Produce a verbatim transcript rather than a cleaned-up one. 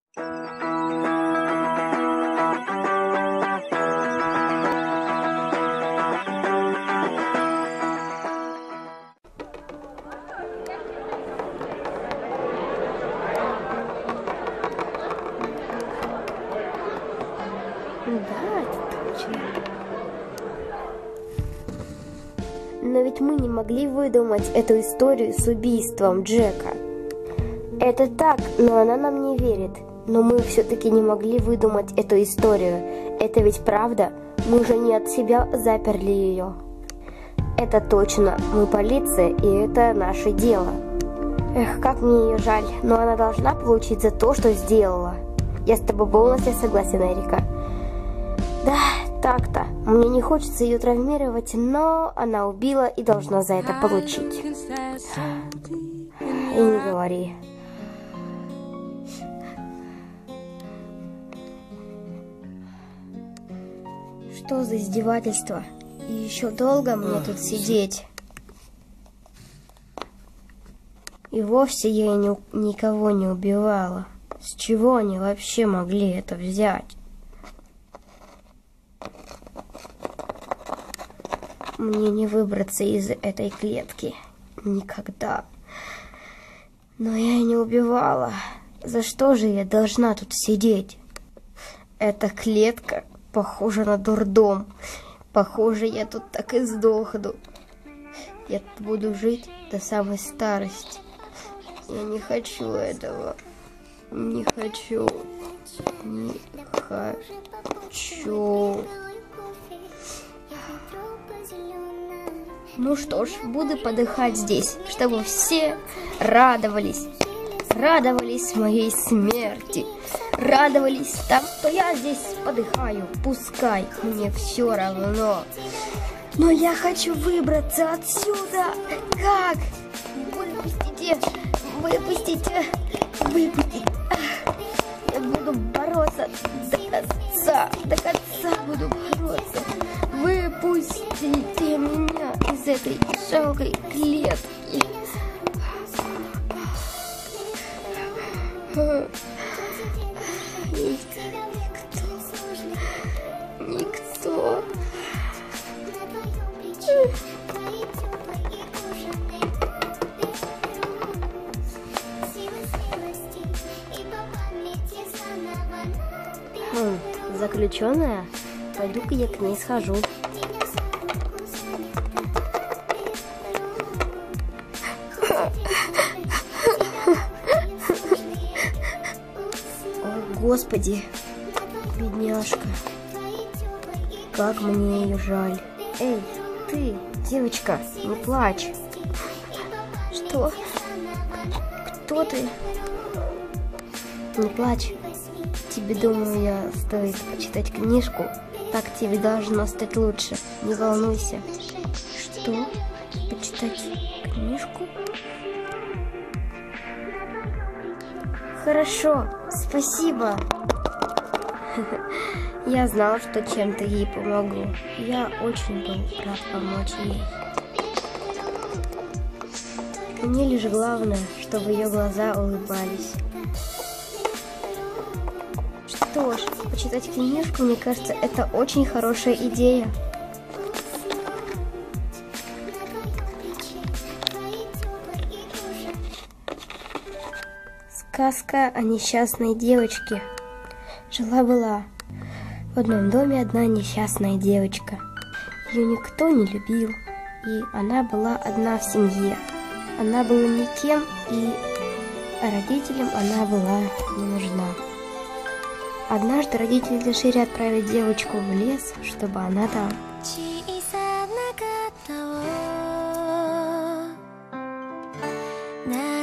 Да, это точно. Но ведь мы не могли выдумать эту историю с убийством Джека. Это так, но она нам не верит. Но мы все-таки не могли выдумать эту историю. Это ведь правда. Мы же не от себя заперли ее. Это точно. Мы полиция, и это наше дело. Эх, как мне ее жаль. Но она должна получить за то, что сделала. Я с тобой полностью согласен, Эрика. Да, так-то. Мне не хочется ее травмировать, но она убила и должна за это получить. И не говори. Что за издевательство? И еще долго мне тут сидеть? И вовсе я ни, никого не убивала. С чего они вообще могли это взять? Мне не выбраться из этой клетки. Никогда. Но я и не убивала. За что же я должна тут сидеть? Эта клетка похожа на дурдом. Похоже, я тут так и сдохну. Я тут буду жить до самой старости. Я не хочу этого. Не хочу. Не хочу. Ну что ж, буду подыхать здесь, чтобы все радовались. Радовались моей смерти. Радовались там, что я здесь подыхаю. Пускай, мне все равно. Но я хочу выбраться отсюда. Как? Выпустите, выпустите, выпустите. Я буду бороться до конца, до конца буду бороться. Выпустите меня из этой жалкой клетки. Никто, никто. Хм, заключенная? Пойду-ка я к ней схожу. О, Господи, бедняжка. Как мне ее жаль. Эй, ты, девочка, не плачь. Что? Кто ты? Не плачь. Тебе, думаю, я стоит почитать книжку. Так тебе должно стать лучше. Не волнуйся. Что? Почитать книжку? Хорошо, спасибо. Я знал, что чем-то ей помогу. Я очень был рад помочь ей. Мне лишь главное, чтобы ее глаза улыбались. Что ж, почитать книжку, мне кажется, это очень хорошая идея. Сказка о несчастной девочке. Жила-была в одном доме одна несчастная девочка. Ее никто не любил, и она была одна в семье. Она была никем, и родителям она была не нужна. Однажды родители решили отправить девочку в лес, чтобы она там На